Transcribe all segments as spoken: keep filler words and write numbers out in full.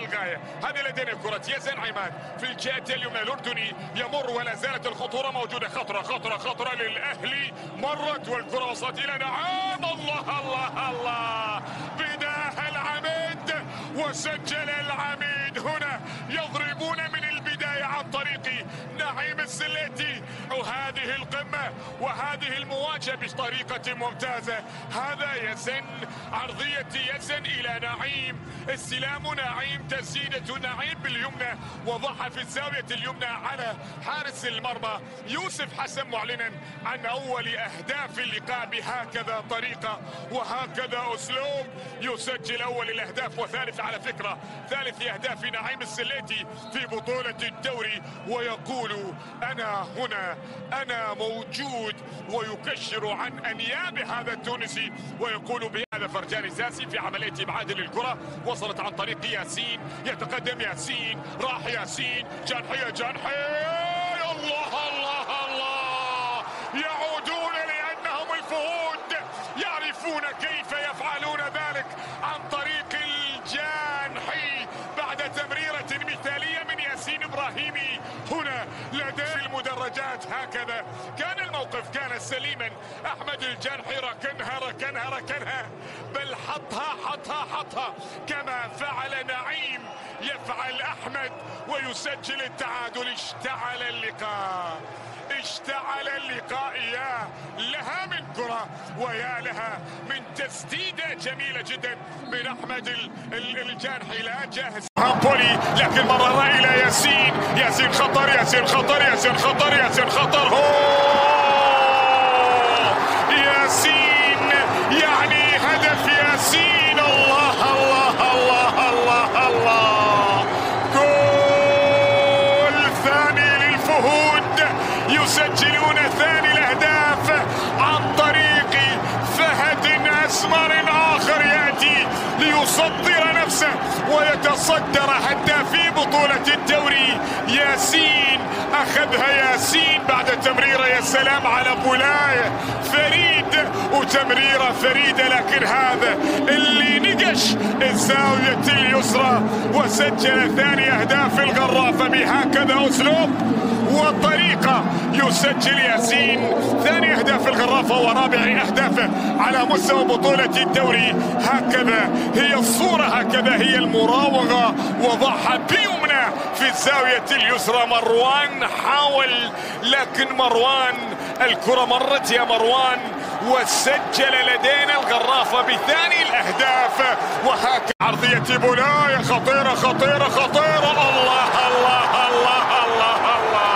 للغاية. هذه لدينا كرة يزن عماد في الجهة اليمنى الأردني يمر ولا زالت الخطورة موجودة. خطرة خطرة خطرة للأهلي، مرت والكرة وصلت إلى نعام. الله الله الله، بداها العميد وسجل العميد. هنا يضربون من البداية عن طريق نعيم السليتي، وهذه القمة وهذه المواجهة بطريقة ممتازة. هذا يزن، عرضية يزن إلى نعيم، استلام نعيم، تسديدة نعيم باليمنى، وضعها في الزاوية اليمنى على حارس المرمى يوسف حسن، معلنا عن أول أهداف اللقاء بهكذا طريقة وهكذا أسلوب. يسجل أول الأهداف وثالث على فكرة، ثالث أهداف نعيم السليتي في بطولة الدوري، ويقول أنا هنا، أنا موجود، ويكشر عن أنياب هذا التونسي، ويقول بهذا فرجاني ساسي في عملية إبعاد للكرة. وصلت عن طريق ياسين، يتقدم ياسين، راح ياسين، جنحية جنحية، الله الله الله، يعودون لأنهم الفهود، يعرفون كيف يفعلون ذلك عن طريق الجانحي بعد تمريرة مثالية من ياسين إبراهيمي. هنا لدى المدرجات هكذا كان الموقف، كان سليما. أحمد الجانحي ركنها ركنها ركنها، بل حطها حطها حطها كما فعل نعيم، يفعل أحمد ويسجل التعادل. اشتعل اللقاء، اشتعل اللقاء، يا لها من كرة ويا لها من تسديدة جميلة جدا من أحمد الجانحي. لا جاهز بولي، لكن مرة إلى ياسين، ياسين خطر، ياسين خطر، ياسين خطر، ياسين خطر، هو ياسين، يعني هدف ياسين. الله الله الله الله الله، جول ثاني للفهود، يسجلون ثاني الأهداف عن طريق فهد أسمر آخر يأتي ليصدر نفسه ويتصدر هدافي بطولة الدوري. ياسين أخذها ياسين بعد تمريرة، يا سلام على بولاية فريد وتمريرة فريدة، لكن هذا اللي نقش الزاوية اليسرى وسجل ثاني أهداف الغرافة بهكذا أسلوب وطريقة. يسجل ياسين ثاني أهداف الغرافة ورابع أهدافه على مستوى بطولة الدوري. هكذا هي الصورة، هكذا هي المراوغة، وضعها بيمنى في الزاوية اليسرى. مروان حاول، لكن مروان الكرة مرت يا مروان، وسجل لدينا الغرافة بثاني الأهداف. وهكذا عرضية بولاية خطيرة خطيرة خطيرة، الله الله الله الله الله،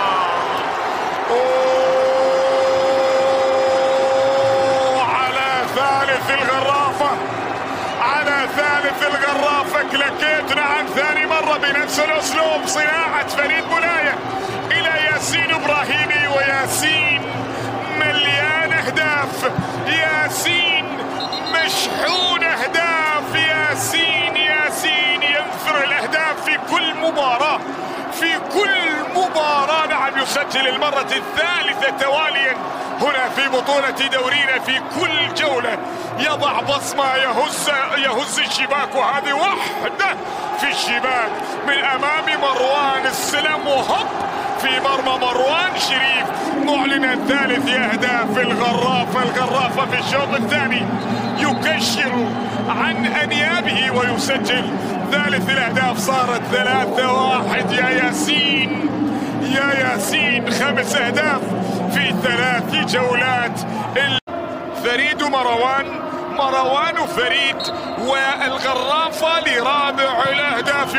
أوه على ثالث الغرافة، على ثالث الغرافة، كلكيتنا عن ثاني مرة بنفس الأسلوب، صناعة فريد بولاية إلى ياسين إبراهيمي، وياسين مليان أهداف، ياسين مشحون أهداف، ياسين ياسين ينثر الأهداف في كل مباراة، في كل مباراة. نعم، يسجل المرة الثالثة تواليا هنا في بطولة دورينا، في كل جولة يضع بصمة، يهز يهز الشباك، وهذه وحدة في الشباك من أمام مروان السلام، وهب في مرمى مروان شريف، معلنا ثالث أهداف الغرافة. الغرافة في الشوط الثاني يكشر عن أنيابه ويسجل ثالث الأهداف، صارت ثلاثة واحد. يا ياسين يا ياسين، خمس أهداف في ثلاث جولات. فريد ومروان، مروان وفريد، والغرافة لرابع الأهداف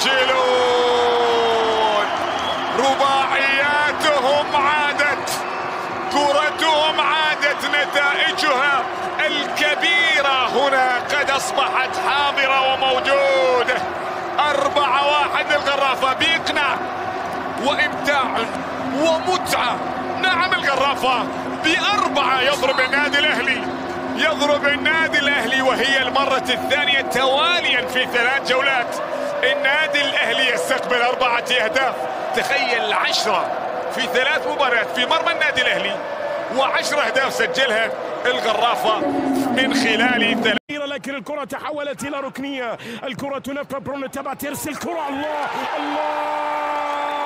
يسجلون. رباعياتهم عادت، كرتهم عادت، نتائجها الكبيرة هنا قد أصبحت حاضرة وموجودة. أربعة واحد الغرافة بإقناع وإمتاع ومتعة. نعم، الغرافة بأربعة يضرب النادي الأهلي، يضرب النادي الأهلي، وهي المرة الثانية تواليا في ثلاث جولات النادي الأهلي يستقبل أربعة أهداف. تخيل، عشرة في ثلاث مباريات في مرمى النادي الأهلي، وعشر أهداف سجلها الغرافة من خلال ثلاث ولكن الكرة تحولت إلى ركنية. الكرة تنفذ، برونو تابات يرسل كرة، الله الله،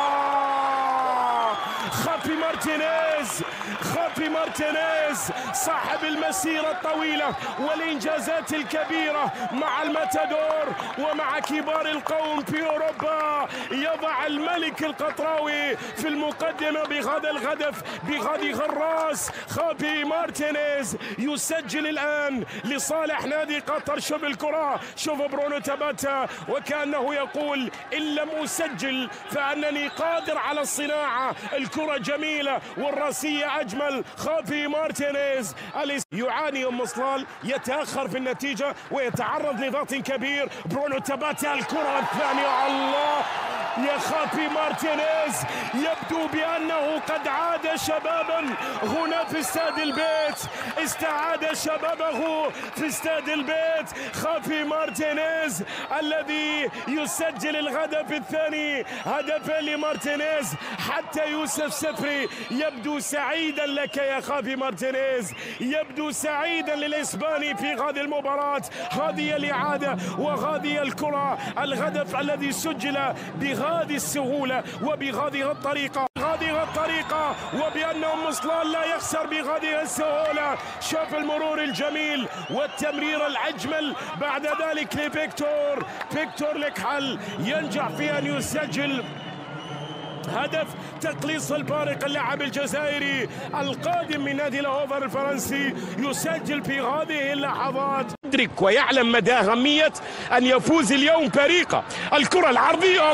خافي مارتينيز، خافي مارتينيز صاحب المسيرة الطويلة والإنجازات الكبيرة مع الماتادور ومع كبار القوم في أوروبا، يضع الملك القطراوي في المقدمة بهذا الهدف بهذه غراس. خافي مارتينيز يسجل الآن لصالح نادي قطر. شوف الكرة، شوف برونو تاباتا وكأنه يقول إن لم أسجل فأنني قادر على الصناعة. الكرة جميلة والراسية أجمل. خافي مارتينيز يعاني أم صلال، يتأخر في النتيجة ويتعرض لضغط كبير. برونو تاباتا الكرة الثانية، الله يا خافي مارتينيز، يبدو بأنه قد عاد شبابا هنا في استاد البيت، استعاد شبابه في استاد البيت. خافي مارتينيز الذي يسجل الهدف الثاني، هدفين لمارتينيز حتى يوسف سفري. يبدو سعيدا لك يا خافي مارتينيز، يبدو سعيدا للإسباني في هذه المباراة. هذه الإعادة وهذه الكرة، الهدف الذي سجل بهذه السهولة وبهذه الطريقة، هذه الطريقة، وبأن أم صلال لا يخسر بهذه السهولة. شوف المرور الجميل والتمرير الأجمل بعد ذلك لفيكتور. فيكتور لك حل، ينجح في أن يسجل هدف تقليص الفارق. اللاعب الجزائري القادم من نادي لاهوفر الفرنسي يسجل في هذه اللحظات. يدرك ويعلم مدى أهمية أن يفوز اليوم فريقه. الكرة العرضية،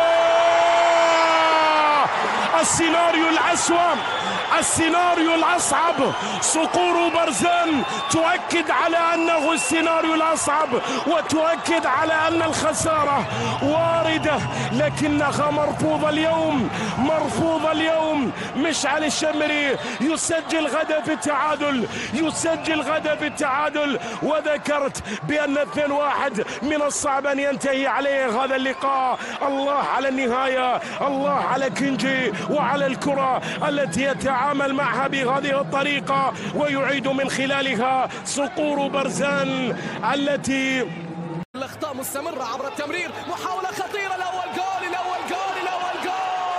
الله، السيناريو الأسوأ، السيناريو الأصعب، صقور برزان تؤكد على أنه السيناريو الأصعب وتؤكد على أن الخسارة واردة، لكنها مرفوضة اليوم، مرفوضة اليوم. مشعل الشمري يسجل هدف التعادل، يسجل هدف التعادل. وذكرت بأن اثنين واحد من الصعب أن ينتهي عليه هذا اللقاء. الله على النهاية، الله على كنجي وعلى الكرة التي يتعامل معها بهذه الطريقة ويعيد من خلالها صقور برزان التي الأخطاء مستمرة عبر التمرير. محاولة خطيرة، الأول جول، الأول جول، الأول جول.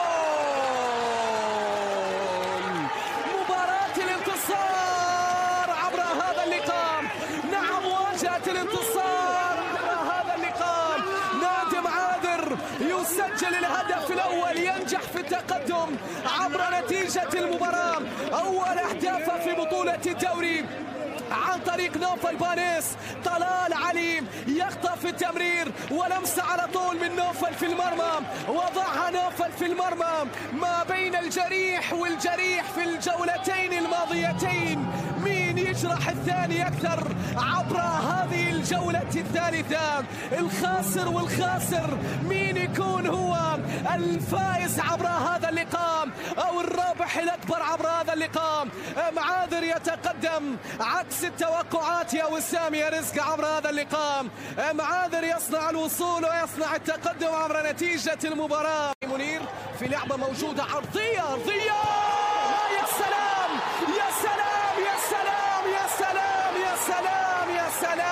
مباراة الانتصار عبر هذا اللقاء. نعم، واجهة الانتصار عبر هذا اللقاء. نادم عاذر يسجل الهدف الأول، ينجح في التقدم عبر نتيجة المباراة. أول أهدافه في بطولة الدوري عن طريق نوفل بانيس. طلال علي يخطف التمرير ولمسة على طول من نوفل في المرمى، وضعها نوفل في المرمى ما بين الجريح والجريح في الجولتين الماضيتين. مين يجرح الثاني أكثر عبر هذه الجولة الثالثة؟ الخاسر والخاسر، مين يكون هو الفائز عبر هذا اللقاء أو الرابح الأكبر عبر هذا اللقاء؟ معاذر يتقدم عكس التوقعات يا وسام يا رزق عبر هذا اللقاء. معاذر يصنع الوصول ويصنع التقدم عبر نتيجة المباراة. منير في لعبة موجودة، عرضية أرضية، يا سلام يا سلام يا سلام يا سلام يا سلام يا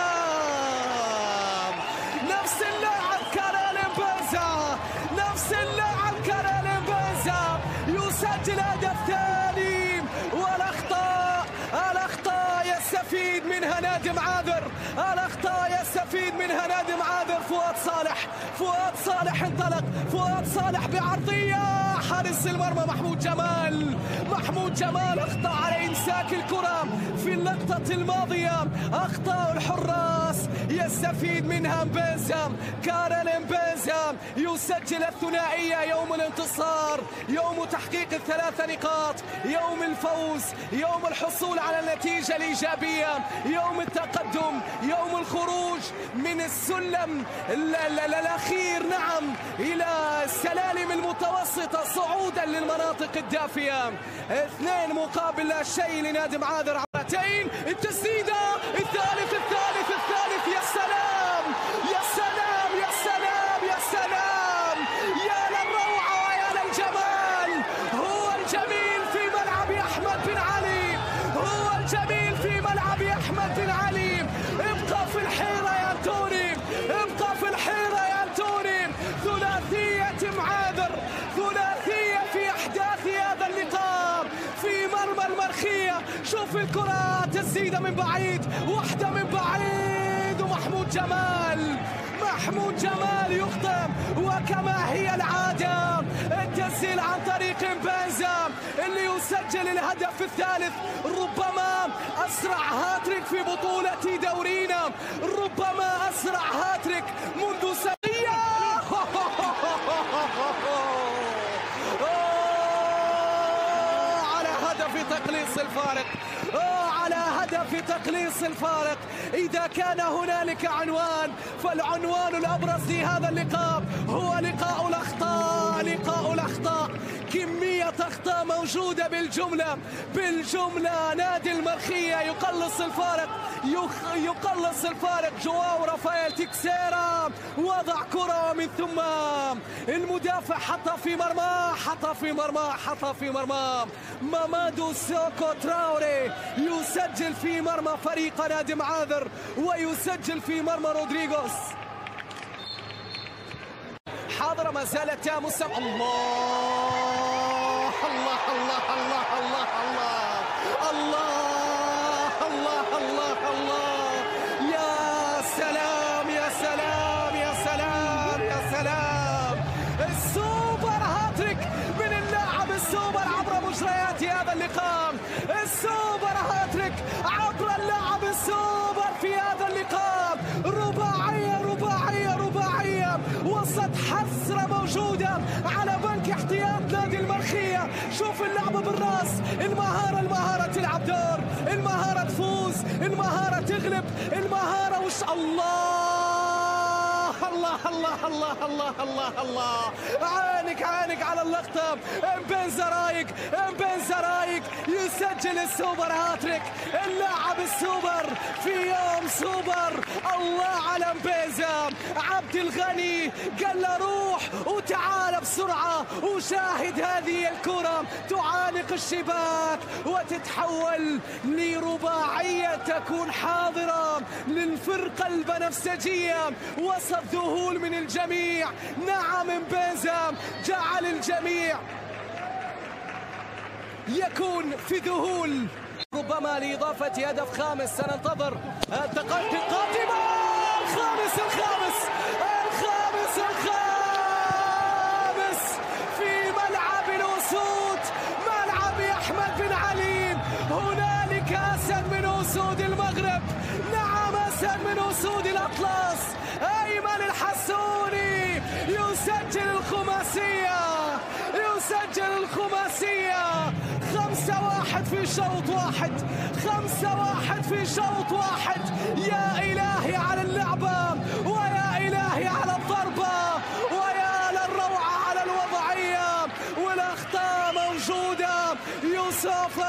سلام. نفس اللاعب كارالين بنزا، نفس اللاعب كارالين بنزا يسجل هدف ثاني. والأخطاء، الأخطاء يستفيد منها نادم عاذر، الأخطاء يستفيد منها نادم عاذر. فؤاد صالح، فؤاد صالح انطلق، فؤاد صالح بعرضية، حارس المرمى محمود جمال، محمود جمال أخطأ على إمساك الكرة في اللقطة الماضية. أخطاء الحراس يستفيد منها مبيزا، كارل مبيزا يسجل الثنائية. يوم الانتصار، يوم تحقيق الثلاث نقاط، يوم الفوز، يوم الحصول على النتيجة الإيجابية، يوم التقدم، يوم الخروج من السلم الأخير، نعم، إلى السلالم المتوسطة صعودا للمناطق الدافئة. اثنين مقابل لا شيء لنادم عاذر. عبرتين، التسديدة، الثالث الثالث الثالث، يا سلام يا سلام يا سلام يا سلام، يا للروعة ويا للجمال. هو الجميل في ملعب أحمد بن علي، هو الجميل في ملعب أحمد بن علي. ابقى شوف الكرة، تسديدة من بعيد، واحدة من بعيد، ومحمود جمال محمود جمال يخطئ، وكما هي العادة التسجيل عن طريق مبنزا اللي يسجل الهدف الثالث، ربما أسرع هاتريك في بطولة دورينا، ربما أسرع هاتريك منذ سنة. على هدف تقليص الفارق، على هدف تقليص الفارق. إذا كان هنالك عنوان فالعنوان الأبرز لهذا اللقاء هو لقاء الأخطاء، لقاء الأخطاء. كمية أخطاء موجودة بالجملة بالجملة. نادي المرخية يقلص الفارق، يقلص الفارق. جواو رافائيل تيكسيرا وضع كرة ومن ثم المدافع حطها في مرماه، حطها في مرماه، حطها في مرماه. مامادو سوكو تراوري يسجل في مرمى فريق نادي معاذر، ويسجل في مرمى رودريغوس. حاضرة ما زالت مستمع. الله الله الله الله الله الله الله الله الله. يا سلام يا سلام يا سلام يا سلام. السوبر هاتريك من اللاعب السوبر عبر مجريات هذا اللقاء. السوبر هاتريك عبر اللاعب السوبر في هذا اللقاء. رباعية رباعية رباعية. وسط حسرة موجودة على بنك احتياط نادي المرخية. شوف اللعبة بالراس، المهارة المهارة تلعب دور، المهارة تفوز، المهارة تغلب، المهارة وش. الله الله الله الله الله الله الله. عانق عانق على اللقطة. مبنزا رايق، مبنزا رايق يسجل السوبر هاتريك. اللاعب السوبر في يوم سوبر. الله على مبنزا. عبد الغني قال له روح وتعال بسرعة وشاهد هذه الكرة تعانق الشباك وتتحول لرباعية تكون حاضرة للفرقة البنفسجية. وسط ذهول من الجميع. نعم مبنزا جعل الجميع يكون في ذهول. ربما لإضافة هدف خامس. سننتظر الدقائق القادمة. الخامس الخامس الخامس الخامس في ملعب الأسود، ملعب أحمد بن علي. هنالك أسد من أسود المغرب. نعم أسد من أسود الأطلس. أيمن الحسوني يسجل الخماسية، يسجل الخماسية. خمسة واحد في شوط واحد، خمسة واحد في شوط واحد. يا إلهي على اللعبة، ويا إلهي على الضربة، ويا للروعة على الوضعية. والأخطاء موجودة. يوسف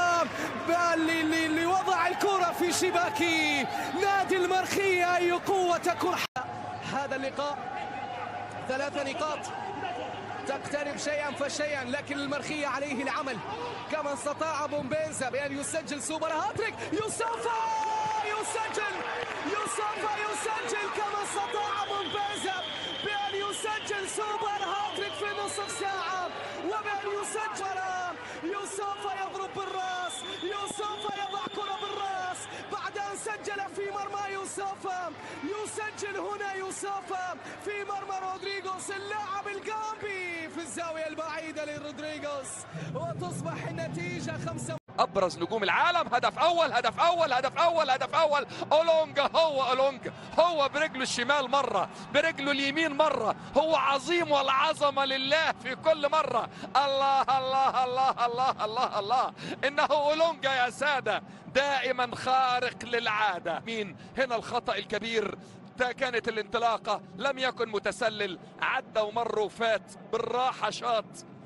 اللي وضع الكرة في شباك نادي المرخية. أي قوة تكون هذا اللقاء. ثلاث نقاط تقترب شيئا فشيئا، لكن المرخية عليه العمل كما استطاع بومبينزا بأن يسجل سوبر هاتريك. يوسف يسجل، يوسف يسجل كما استطاع بومبينزا بأن يسجل سوبر هاتريك في نصف ساعة، وبأن يسجل. يوسف يضرب بالراس، يوسف يضع كرة بالراس بعد أن سجل في مرمى يوسف. يسجل هنا يوسف في مرمى رودريغوس اللاعب الجامبي في الزاوية البعيدة لرودريغوس، وتصبح النتيجة خمسة. ابرز نجوم العالم. هدف اول هدف اول هدف اول هدف اول. اولونجا، هو اولونجا، هو برجله الشمال مره، برجله اليمين مره. هو عظيم والعظمه لله في كل مره. الله الله الله الله الله الله. انه اولونجا يا ساده، دائما خارق للعاده. مين هنا الخطأ الكبير؟ كانت الانطلاقه لم يكن متسلل، عدى ومر وفات بالراحه، شاط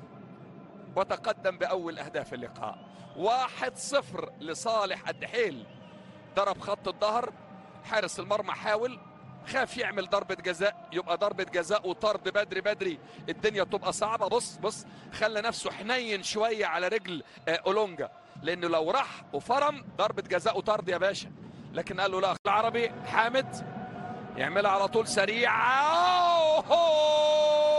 وتقدم باول اهداف اللقاء. واحد صفر لصالح الدحيل. ضرب خط الظهر، حارس المرمى حاول، خاف يعمل ضربة جزاء، يبقى ضربة جزاء وطرد بدري بدري الدنيا تبقى صعبة. بص بص خلى نفسه حنين شوية على رجل أولونجا، لأنه لو راح وفرم ضربة جزاء وطرد يا باشا. لكن قال له لا. العربي حامد يعملها على طول سريعة.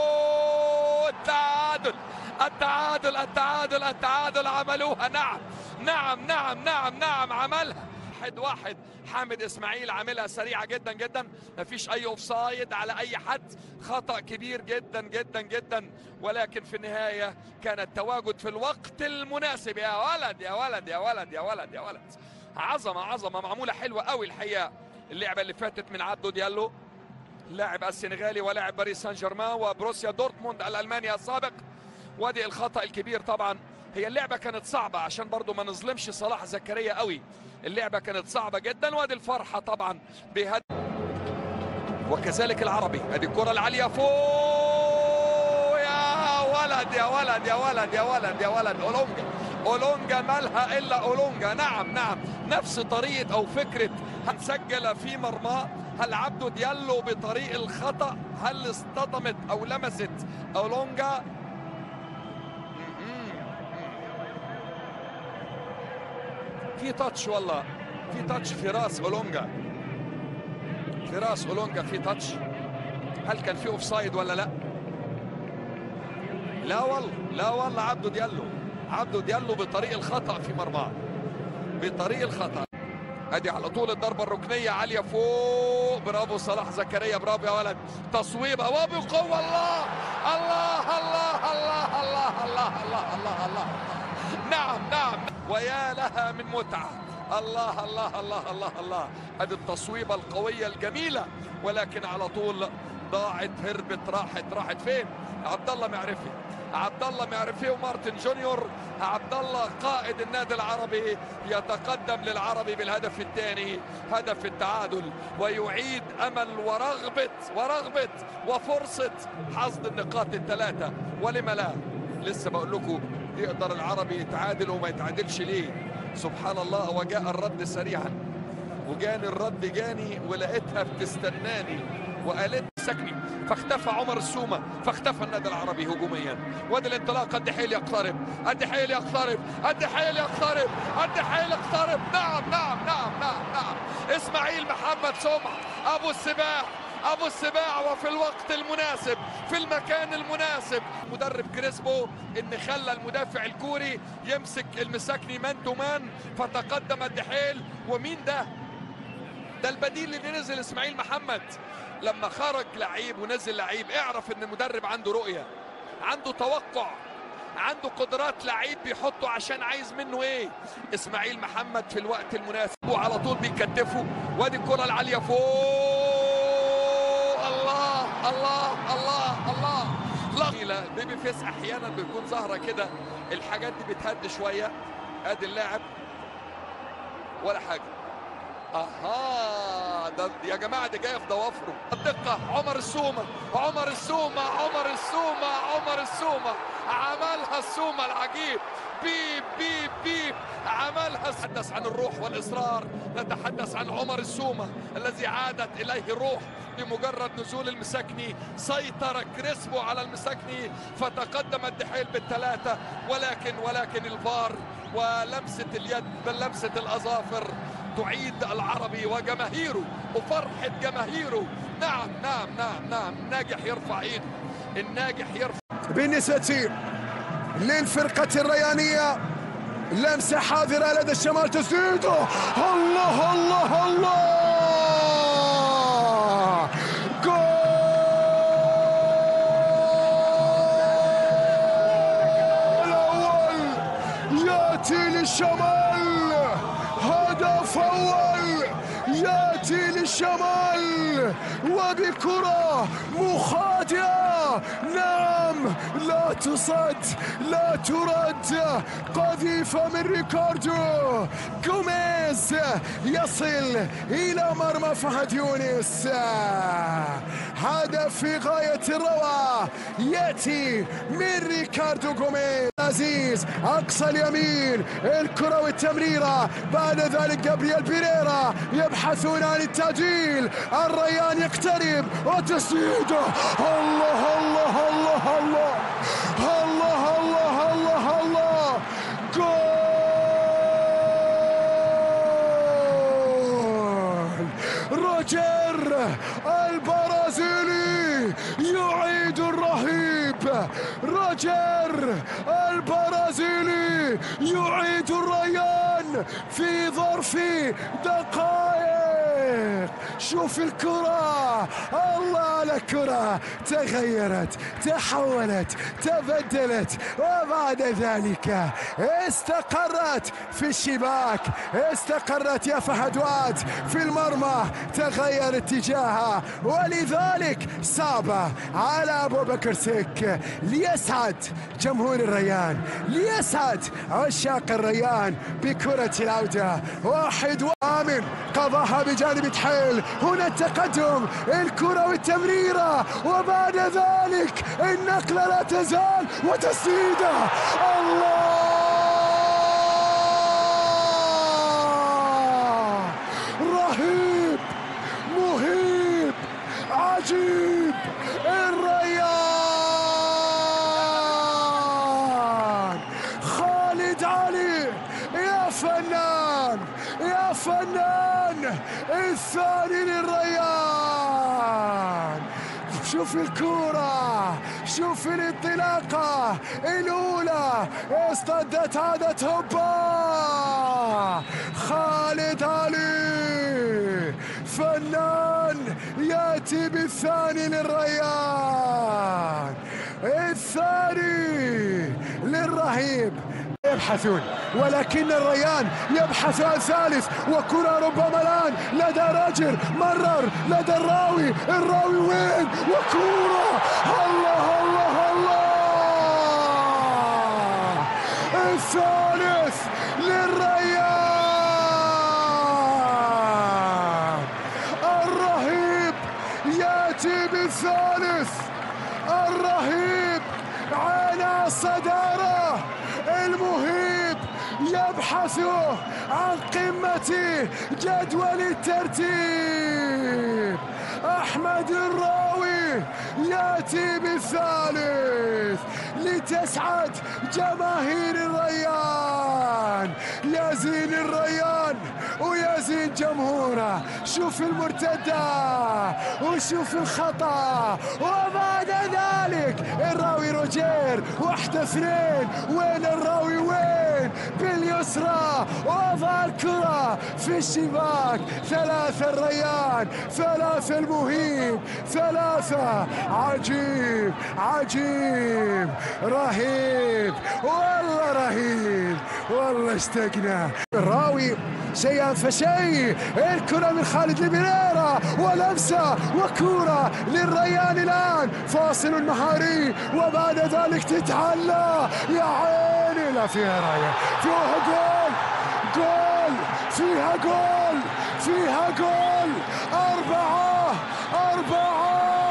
التعادل التعادل التعادل التعادل عملوها. نعم نعم نعم نعم نعم عملها واحد واحد. حامد اسماعيل عاملها سريعه جدا جدا، مفيش اي اوفسايد على اي حد، خطا كبير جدا جدا جدا، ولكن في النهايه كان التواجد في الوقت المناسب. يا ولد يا ولد يا ولد يا ولد يا ولد، عظمه عظمه، معموله حلوه قوي الحقيقه. اللعبه اللي فاتت من عبدو ديالو، لاعب السنغالي ولاعب باريس سان جيرمان وبروسيا دورتموند الالماني السابق. وادي الخطا الكبير طبعا. هي اللعبه كانت صعبه عشان برضو ما نظلمش صلاح زكريا قوي، اللعبه كانت صعبه جدا. وادي الفرحه طبعا بهدف، وكذلك العربي. ادي الكره العاليه فوق، يا ولد يا ولد يا ولد يا ولد يا ولد. اولونجا اولونجا مالها الا اولونجا. نعم نعم، نفس طريقه او فكره هنسجل في مرماه. هل عبدو ديالو بطريق الخطا؟ هل اصطدمت او لمست اولونجا؟ في تاتش، والله في تاتش في راس اولونجا، في راس اولونجا في تاتش. هل كان في اوفسايد ولا لا؟ لا والله لا والله، عبدو ديالو عبدو ديالو بطريق الخطا في مرماه، بطريق الخطا. ادي على طول الضربه الركنيه عاليه فوق. برافو صلاح زكريا، برافو يا ولد. تصويبه وبقوه. الله الله الله الله الله الله الله الله الله. نعم نعم، ويا لها من متعه. الله الله الله الله الله. ادي التصويبه القويه الجميله، ولكن على طول ضاعت، هربت، راحت راحت فين؟ عبد الله معرفي، عبد الله معرفي ومارتن جونيور. عبد الله قائد النادي العربي يتقدم للعربي بالهدف الثاني، هدف التعادل، ويعيد امل ورغبه ورغبه وفرصه حصد النقاط الثلاثه. ولما لا؟ لسه بقول لكم يقدر العربي يتعادل وما يتعادلش ليه؟ سبحان الله. وجاء الرد سريعا، وجاني الرد جاني ولقيتها بتستناني وقالت سكني، فاختفى عمر السومة، فاختفى النادي العربي هجوميا. وادي الانطلاق. الدحيل يقترب، الدحيل يقترب، الدحيل يقترب، الدحيل يقترب. نعم نعم نعم نعم نعم. اسماعيل محمد سمع ابو السباع، ابو السباع، وفي الوقت المناسب في المكان المناسب. مدرب كريسبو ان خلى المدافع الكوري يمسك المساكني مان تو مان، فتقدم الدحيل. ومين ده؟ ده البديل اللي نزل اسماعيل محمد. لما خرج لعيب ونزل لعيب، اعرف ان المدرب عنده رؤية، عنده توقع، عنده قدرات لعيب بيحطه عشان عايز منه ايه. اسماعيل محمد في الوقت المناسب وعلى طول بيكتفه. وادي الكرة العالية فوق. الله الله الله الله. لا بيبي فيس احيانا بيكون ظاهرة كده، الحاجات دي بتهد شوية. ادي اللاعب ولا حاجة. اها، ده يا جماعه دي جايه في ضوافره. الدقه، عمر السومه، عمر السومه، عمر السومه، عمر السومه، عملها السومه العجيب. بيب بيب بيب، عملها. نتحدث عن الروح والاصرار، نتحدث عن عمر السومه الذي عادت اليه الروح بمجرد نزول المساكني. سيطر كريسبو على المساكني، فتقدم الدحيل بالثلاثه. ولكن ولكن الفار ولمسه اليد بل لمسه الاظافر تعيد العربي وجماهيره وفرحة جماهيره. نعم نعم نعم نعم. الناجح يرفع ايده، الناجح يرفع. بالنسبة للفرقة الريانية لمسة حاضرة لدى الشمال، تسديده. الله الله الله. جول الأول يأتي للشمال، هدف أول يأتي للشمال وبكرة مخادعة. نعم، لا تصد لا ترد. قذيفة من ريكاردو غوميز يصل إلى مرمى فهد يونس. هدف في غاية الروعة يأتي من ريكاردو غوميز. عزيز أقصى اليمين، الكرة والتمريرة. بعد ذلك جابرييل بيريرا يبحثون عن التعديل. الريان يقترب وتسديده. الله الله الله الله الله الله الله الله. جول روجر البرازيلي يعيد الرهيب روجر البرازيلي يعيد الريان في ظرف دقائق. شوف الكرة، الله على الكرة، تغيرت، تحولت، تبدلت، وبعد ذلك استقرت في الشباك، استقرت يا فهدوات في المرمى، تغير اتجاهها، ولذلك صعبة على أبو بكر سك. ليسعد جمهور الريان، ليسعد عشاق الريان بكرة العودة. واحد وآمن قضاها بجانب تحيل. هنا التقدم، الكرة والتمريرة، وبعد ذلك النقلة لا تزال، وتسديدة. الله، رهيب، مهيب، عجيب. الريان خالد علي، يا فنان يا فنان، الثاني للريان. شوف الكرة، شوف الانطلاقة الأولى، اصطدت عادت هوبا. خالد علي فنان يأتي بالثاني للريان، الثاني للرهيب. يبحثون، ولكن الريان يبحث عن ثالث، وكرة ربما الآن لدى راجر، مرر لدى الراوي، الراوي وين؟ وكرة، الله الله الله، الثالث للريان. الرهيب يأتي بالثالث، الرهيب على الصدارة، المهيب يبحث عن قمة جدول الترتيب. أحمد الراوي يأتي بالثالث لتسعد جماهير الريان. يزين الريان ويزين جمهوره. شوف المرتدة وشوف الخطأ، وبعد ذلك الراوي روجير، واحدة اثنين، وين الراوي وين؟ باليسرى، وضع الكرة في الشباك. ثلاثة الريان، ثلاثة المهيب، ثلاثة. عجيب عجيب، رهيب، والله رهيب، والله اشتقنا. الراوي شيئا فشيء، الكرة من خالد البريرة، ولمسة وكرة للريان الآن. فاصل مهاري، وبعد ذلك تتعلى، يا عيني، لا فيها راية، فيها جول، جول، فيها جول، فيها جول. أربعة أربعة،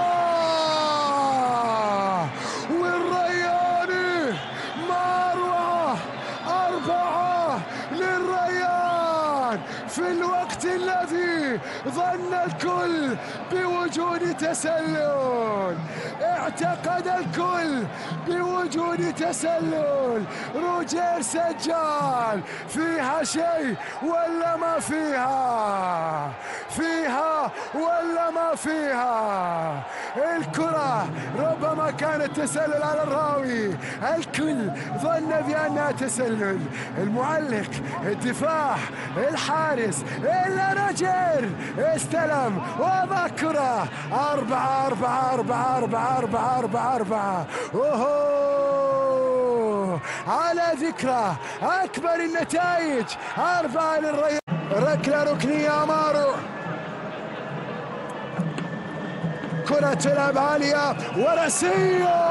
والريان مروعة. أربعة للريان في الوقت الذي ظن الكل بوجود تسلل، اعتقد الكل بوجود تسلل. روجير سجل، فيها شيء ولا ما فيها؟ فيها ولا ما فيها؟ الكرة ربما كانت تسلل على الراوي، الكل ظن بأنها تسلل. المعلق، الدفاع، الحارس، إلا روجير استلم وضع كرة. أربعة أربعة أربعة أربعة أربعة أربعة أربعة. أوهو، على ذكرى أكبر النتائج، أربعة للريان. ركلة ركنية أمارو، كرة تلعب عالية ورأسية.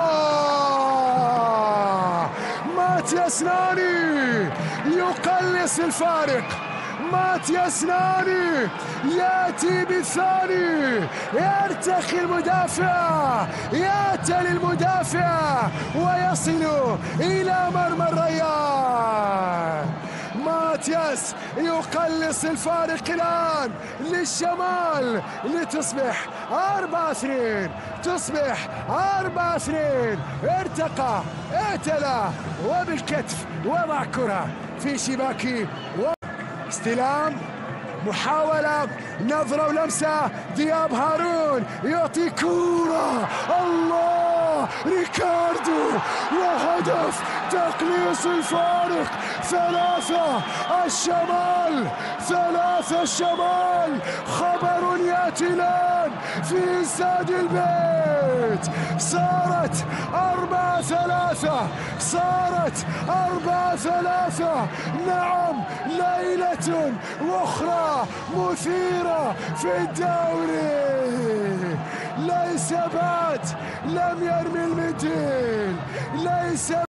ماتياس ناني يقلص الفارق، ماتياس ناني ياتي بالثاني. يرتخي المدافع، ياتي المدافع، ويصل إلى مرمى الريان. ماتياس يقلص الفارق الآن للشمال لتصبح أربعة اثنين، تصبح أربعة اثنين. ارتقى، اعتلى، وبالكتف وضع كرة في شباكي. استلام، محاولة، نظرة ولمسة. دياب هارون يعطي كورة، الله، ريكاردو وهدف تقليص الفارق. ثلاثة الشمال، ثلاثة الشمال. خبر يأتي الآن في استاد البيت. صارت أربعة ثلاثة، صارت أربعة ثلاثة. نعم، ليلة أخرى مثيرة في الدوري. ليس بعد، لم يرمي المنديل، ليس